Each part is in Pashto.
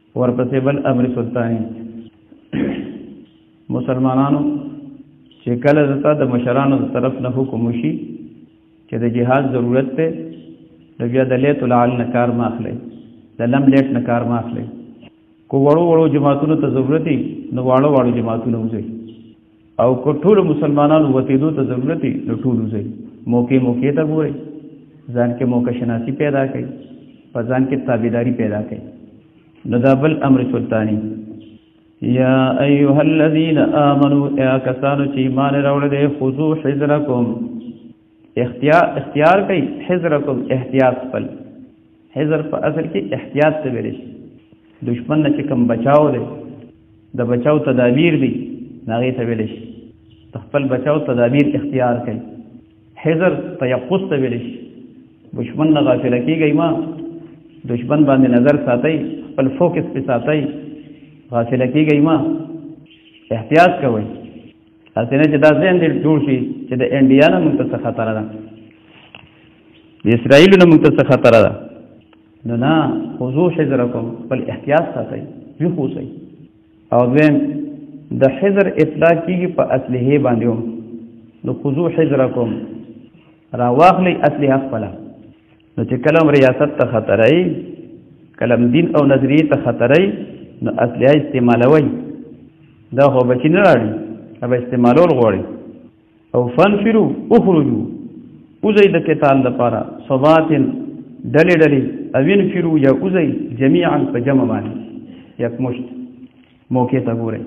ورپسې بل امر سلطانی مسلمانانو چې کله زتا د مشرانو طرف نه حکم وشي چې د جهاد ضرورت ته د بیا د لیت العل نه کار ماخلی د لم لیت نه کار ماخلی کو وړو جماعتونو ته ضرورت نو واړو جماعتونو وځي او کو ټول مسلمانانو وتیدو ته ضرورت نو ټول وځي موقع ته ګوري ځان کې موقع شناسی پیدا کړي په ځان کې تابعداري پیدا کړي نو دا بل امر سلطانی یا ایها الذین آمنوا یا کسانو چې ایمان راوړل دي خذوا حذرکم اختیار کوي حذرکم احتیاط خپل حذر په اصل کې احتیاط ته ویل شي دشمن نه چې کوم بچاو دی د بچاو تدابیر دي هغه ته ویل شي خپل بچاو تدابیر اختیار کوي حذر تيقظ ته ویل شي دشمن نه غافل کیږي ما دشمن باندې نظر ساتي خپل فوکس په ساتي غافل کیږي ما احتیاط کوي اسنه چې دا ځین دې جوړ شي چې د انډیا نه موږ ته خطر ده د اسرائیل نه موږ ته خطر ده نه خذوا حذرکم بل احتیاط ساتي یو خوسي او دویم د حذر اطلاق کیږي په اصله باندې نو خذوا حذرکم را واخلي اصله خپل نو چې کلم ریاست ته خطرای کلم دین او نظریه ته خطرای نو اصله استعمالوي دا خو بچی نه راړي اب استعمالول غواړي او فنفروا اخرجوا وزید قتال لپاره صبات ډلې اوین فرو یا وزي جميعا په جمع باندې یک مشت موقع ته ګوري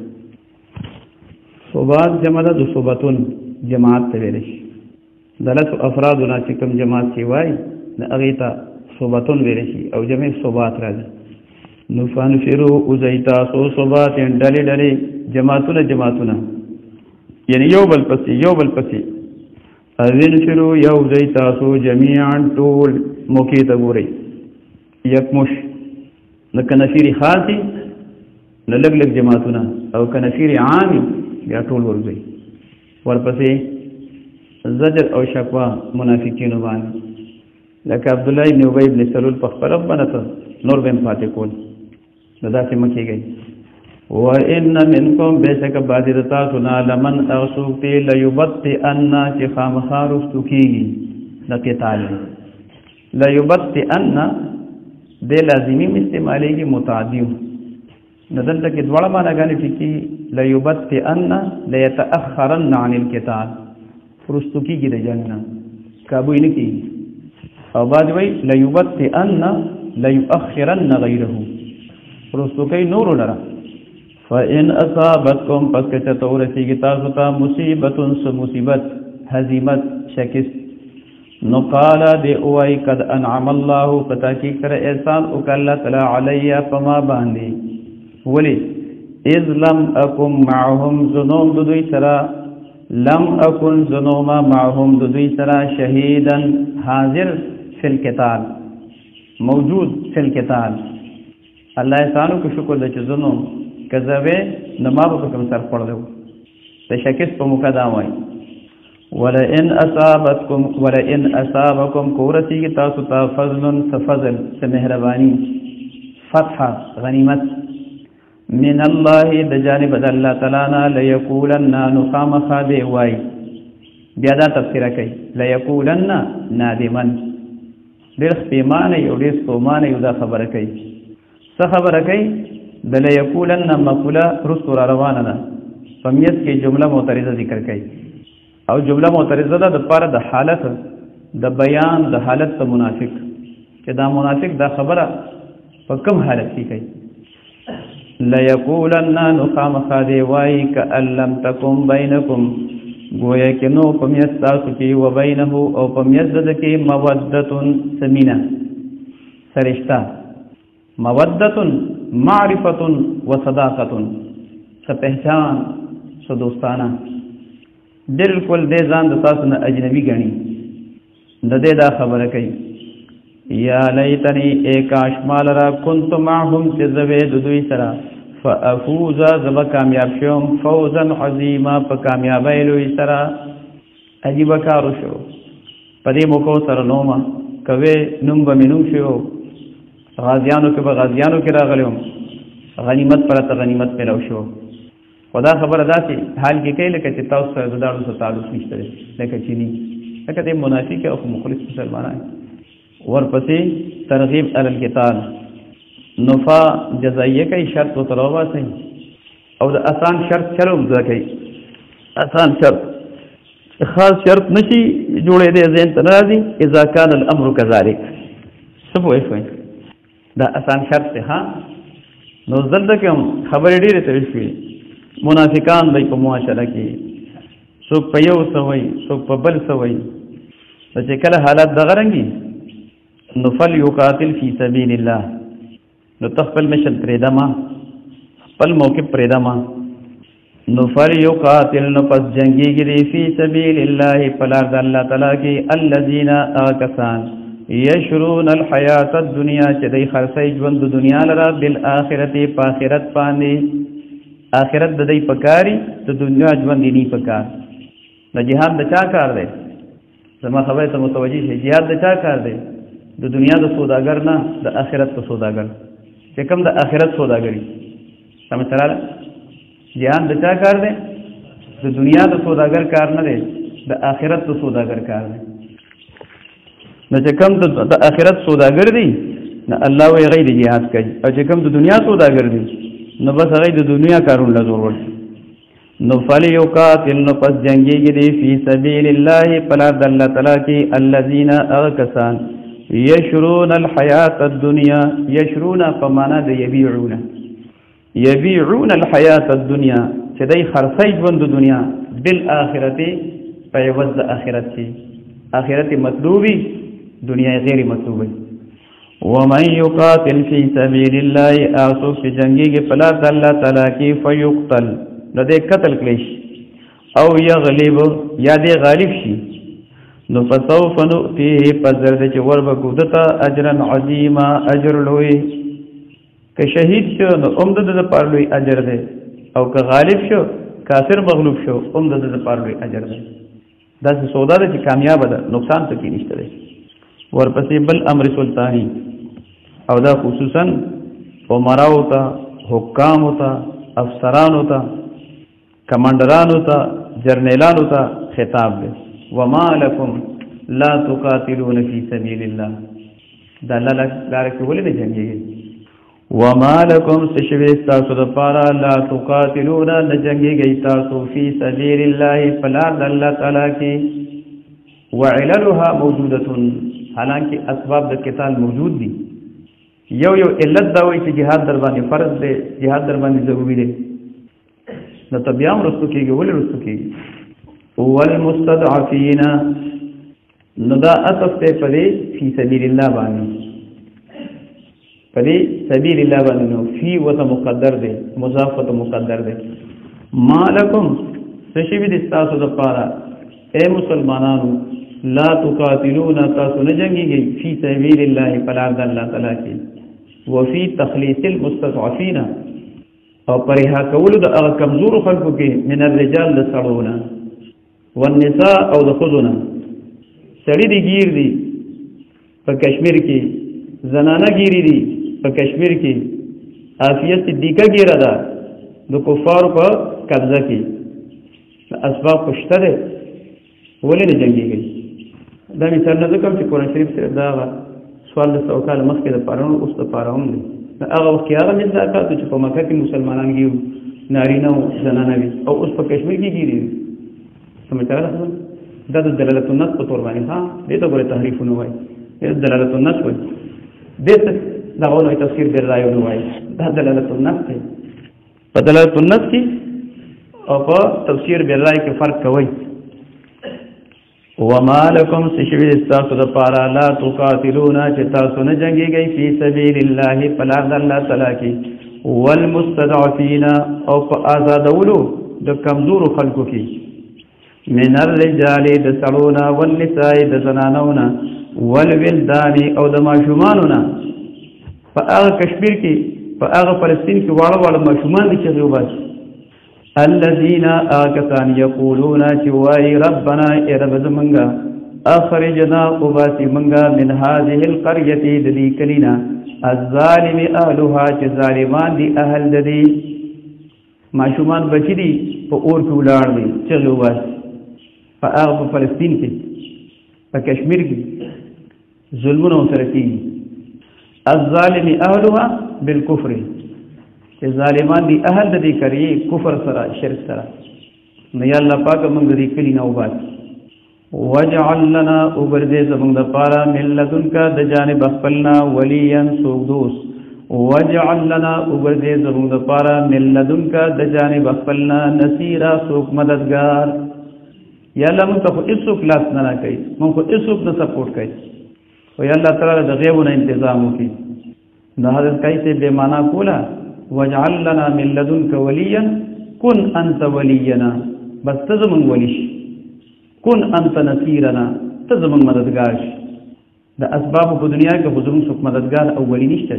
صبات جمع د صباتون جماعت ته ویل شي دلته افرادونه چې کوم جماعت شي وای نه هغه ته صباتون ویل شي او جمع صبات راځي نو فنفروا وزیتا صبات ډلې جماعتونه یعنی یو بل پسې اوین فرو یو وزیتا جميعا ټول موقع ته ګوري یکمش نو کنفیر خاصی نو لګ جماعتونه او کنفیر عامی بیا ټول ورځي ورپسې زجر او شکوا منافقینو باندې لکه عبد الله ابن ابي ابن سلول په خبره باندې نور بهم پاتې کول دا څه مکیږي وان منکم بشک بادرتا سنا لمن اغسوتی ليبطئ ان چې خامخارستو کیږي د قتال ليبطئ ان د لازمی استعمالیږي متعدی ندلته کې دواړه معناګانې ټکی ليبطئ ان ليتاخرن عن القتال فرستو کیږي د جنگ کابو نه کی او بعد وی ليبطئ ان ليؤخرن غيره فرستو کوي نور لرا فإن أصابتكم فسكت تورثي تاسو مصيبت هزيمت شکست نقال دی اوای قد انعم الله پتا کی کر احسان وکړه تعالی علی فما باندې ولی اذ لم اكن معهم ذنوم دوی سرا لم اكن ذنوم معهم دوی سرا شهیدا حاضر فی القتال موجود فی القتال الله احسانو کو شکر د ذنوم کذبه نما په کوم سر پړلو ته شکست په مقدمه وای ولئن اصابكم كورتي تاسو ته فضل سمهرباني فتح غنیمت من الله د جانب الله تعالی نه ليقولن نقام خاده وای بیا دا تفسیر کوي ليقولن نادما ډېر پیمانه یو ډېر سومانه یو دا خبره کوي څه خبره کوي د ليقولن مقوله رسول روانه ده فمیت کې جمله معترضه ذکر کوي او جمله معترضه ده د پاره د حالت د بیان د حالت ته منافق چې دا منافق دا خبره په کوم حالت کې کوي لا یقولن نقام خادی وای کأن لم تکم بینکم گویا کې نو پمیت تاسو کې و بینه او پمیت د کې مودتون سمینا سرشتہ مودتون معرفتون و صداقتون څه پہچان څه دوستانه بالکل دې ځان د تاسو نه اجنبي غني د دې دا خبره کوي یا لیتنی ایکاش مال را کنت معهم تزوید دوی سرا فافوز زب کامیاب شوم فوزا عظیما په کامیابی لوی سرا عجیب کار شو پدې موکو سره نوما کوي نوم به منو شو غازیانو کې راغلم غنیمت پرته غنیمت ملو شو خدا خبره ده چې حال کې کې لکه چې تاسو سره د داړو سره تعلق نشته لکه چې ني لکه د منافق او مخلص مسلمانان ورپسې ترغیب علی القتال نفا جزائیه کوي شرط او تلوا سي او د آسان شرط چلو ځکه آسان شرط خاص شرط نشي جوړې دې ذهن ته راځي اذا كان الامر كذلك سبو ایفوي دا آسان شرط ها نو زلته کوم خبرې ډېرې ته وشي منافقان به په معاشره کې څوک په یو سوي څوک په بل سوي چې کله حالات دغه رنګي نو فل یقاتل فی سبیل الله نو تخپل مشن پرېدما خپل موقف پرېدما نو فل یقاتل نو پس جنگیږي فی سبیل الله پلار د الله تعالی کې الذین آکسان یشرون الحیات الدنیا چې دای خرڅي ژوند د دنیا لره بالآخرت په آخرت باندې آخرت د دې پکاري د دنیا ژوند دی پکار د جهاد د چا کار دی زما خبره ته متوجي شي جهاد د چا کار دی د دنیا د سوداګر نه د آخرت د سوداګر چې کوم د آخرت سوداګری سمجھ رااله جهاد د چا کار دی د دنیا د سوداګر کار نه دی د آخرت د سوداګر کار دی نو چې کوم د آخرت سوداګر دی نه الله وی غیر جهاد کوي او چې کوم د دنیا سوداګر دی نو بس هغه د دنیا کارونه له ضرورت نو فلیقاتل نو پس جنگیږي دی فی سبیل الله فلا د الله تعالی کی الذین اغکسان یشرون الحیات الدنیا یشرون فمانا د یبیعون الحیات الدنیا چې دای خرڅي ژوند د دنیا بالآخرت په عوض د آخرت شي آخرت مطلوبی دنیا غیر مطلوبی ومن یقاتل فی سبیل الله اسو فی جنگی فلا الله تعالی کی فیقتل نو دې قتل کلیش او یغلب یا دې غالب شي نو فسوف نؤتیه پزر دې وربکو دته اجرا عظیما اجر لوی که شهید شو نو عمد د پارلوی اجر دې او که غالب شو کافر مغلوب شو عمد د پارلوی اجر دې دا سودا دې کامیاب ده نقصان ته کې نشته ورپسې بل امر سلطانی او دا خصوصا عمراو ته حکام ته افسرانو ته کمانډرانو ته جرنیلانو ته خطاب دی وما لكم لا تقاتلون في سبيل الله دا الله لاره کې ولې نه جنګيږي وما لكم سشوي تاسو د پاره لا تقاتلون نه جنګيږي تاسو في سبيل الله فلا الله تعالی کې وعللها موجوده حالانکه اسباب د قتال موجود دي یو علت دا وایي چې جهاد در باندې فرض دی جهاد در باندې ضروری دی نو تبيام رسو کېږي ولې رسو کېږي والمستضعفين ندا اطف ته پدې فی سبیل الله باندې پدې سبیل الله باندې نو فی وته مقدر دی مضاف وته مقدر دی مالکم سشبی د تاسو د پاره اے مسلمانانو لا تقاتلون تاسو نه جنگيږي فی سبیل الله فلا الله تعالی کی وفي تخلیص المستضعفين او پرها کول د هغه کمزور خلکو کې من الرجال لسړونه والنساء او د خذونه سړی دی گیر دی په کشمیر کې زنانه گیری دی په کشمیر کې عافیه صدیقه گیره ده د کفار په قبضه کې اسباب پښته ده ولې نه جنگيږي دا مثال نه کوم چې قرآن شریف سره دا سوال د سوکال مخکې د پرونو اوس د پرون دی هغه وخت هغه مزاکات چې په مکه کې مسلمانان ګیو نارینه او زنانه وي او اوس په کشمیر کې ګیری سمجھ راغله دا د دلالت النص په تور باندې ها دې ته ګوره تحریف نه وای دې دلالت النص وای دې دا ونه تفسیر دی رايو نه وای دا دلالت النص دی په دلالت النص کې او په تفسیر بالرای کې فرق کوي وما لكم سشوی استاسو دا پارا لا تقاتلون چه تاسو نجنگی گئی فی سبیل اللہ فلا اللہ تعالی کی والمستضعفین او پا آزادولو دا کمزور خلقو کی من الرجال دا سعونا والنساء دا زنانونا والولدان او دا ماشومانونا فا آغا کشمیر کی فا آغا فلسطین کی وارا ماشومان دی چه غیوباش الذين آكسان يقولون چوائي ربنا ارب زمنگا اخرجنا اباسی منگا من هذه القريه ددی کلینا الظالم اهلها چې ظالمان دي اهل ددی ماشومان بچی دي په اور کې ولاړ دي چلو واس په هغه فلسطین کې په کشمیر کې ظلمونه سره کیږي الظالم اهلها بالكفر چې ظالمان دي اهل ددی کوي کفر سره شرک سره نو یا الله پاک موږ دې کلینا وباس وجعل لنا وبرد زمون د پارا من لدنک د جانب خپلنا وليا سودوس وجعل لنا وبرد زمون د پارا من لدنک د جانب خپلنا نصيرا سوق مددگار یا الله مون ته هیڅ کلاس نه کوي مون کو هیڅ نه سپورټ کوي او یا الله تعالی د غیبونو تنظیم وکي د حضرت کایته به معنا کولا وجعل لنا من لدنک وليا كن انت ولينا بس تزمن ولي کن انت نصیرنا ته زمون مددگار د اسباب په دنیا کې حضور څوک مددگار اولی نشته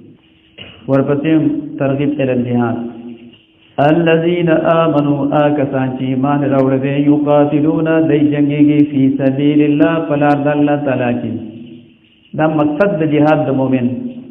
ورپسې ترغیب ال الجهاد الذين امنوا اكسان چې ایمان راوړل یقاتلون د جنگيږي فی سبیل الله فلا ضل تعالی دا مقصد د جهاد د مؤمن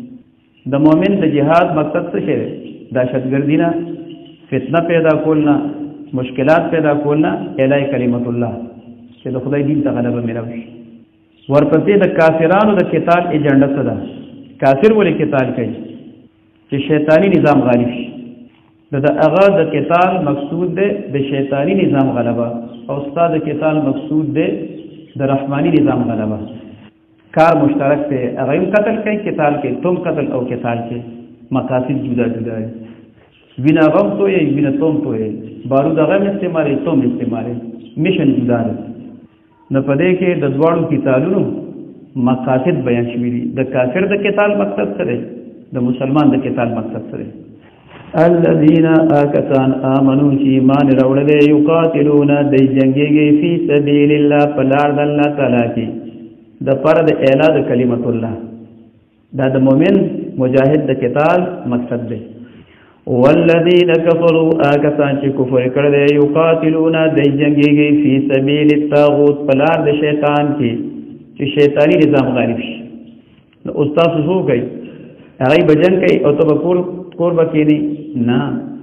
د جهاد مقصد څه شی دهشتګردی نه فتنه پیدا کولنا مشکلات پیدا کولنا الای کلمت الله چې د خدای دین ته غلبه ملوي ورپسې د کافرانو د قتال ایجنډا څه ده کافر ولې قتال کوي چې شیطانی نظام غالب شي د هغه د قتال مقصود ده د شیطانی نظام غلبه او استاد د قتال مقصود ده د رحمانی نظام غلبه کار مشترک ته هغه هم قتل کوي قتال کې تم قتل او قتال کې مقاصد جدا جدا دي بنا غم تو یې بنا توم تو یې بارود هغه استعمالي توم استعمالي میشن جدا ده نو پدې کې د دواړو قتالونو مقاصد بیان شوي دي د کافر د قتال مقصد سره د مسلمان د قتال مقصد سره الذين آكسان آمنوا چې ایمان راوړل یقاتلون د جنگيږي فی سبیل الله فلار د الله تعالی کې د پر د اعلان د کلمت الله دا د مؤمن مجاهد د قتال مقصد دی والذین کفروا آکسان چې کفر کړل یقاتلون د جنگيږي فی سبیل الطاغوت فلار د شیطان کې چې شیطانی نظام غالب شي نو استاد څه کوي هغه بجن کوي او تو کور بکینی نه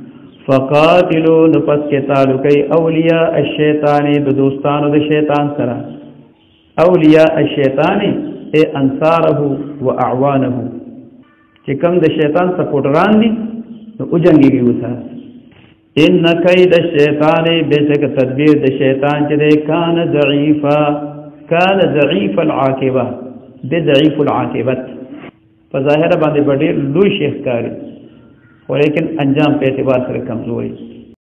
فقاتلوا نفس قتال کوي اولیاء الشیطان د دوستانو د شیطان سره اولیاء الشیطان ای انصاره و اعوانه چې کوم د شیطان سپورټران دي نو او جنگیږي وسه ان کید الشیطان بیسک تدبیر د شیطان چې کان ضعیف العاقبه د ضعیف العاقبت په ظاهر باندې ډېر لوی شیخ کاری ولیکن انجام په اعتبار سره کمزوري